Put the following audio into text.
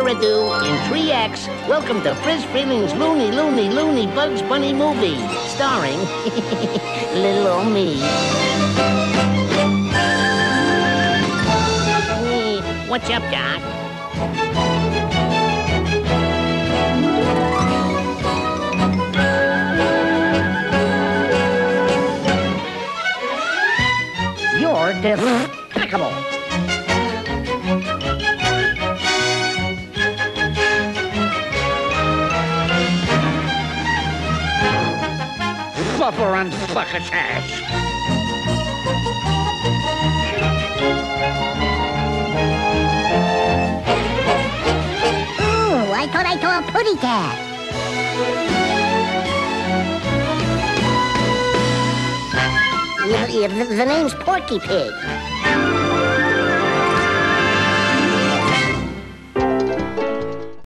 further ado, in 3X, welcome to Friz Freling's Looney Looney Looney Bugs Bunny movie, starring little old me. What's up, Doc? You're despicable. Fluffer and succotash. Ooh, I thought I saw a putty cat. The name's Porky Pig.